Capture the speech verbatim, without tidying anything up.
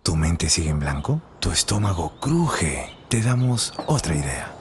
¿Tu mente sigue en blanco? ¿Tu estómago cruje? Te damos otra idea.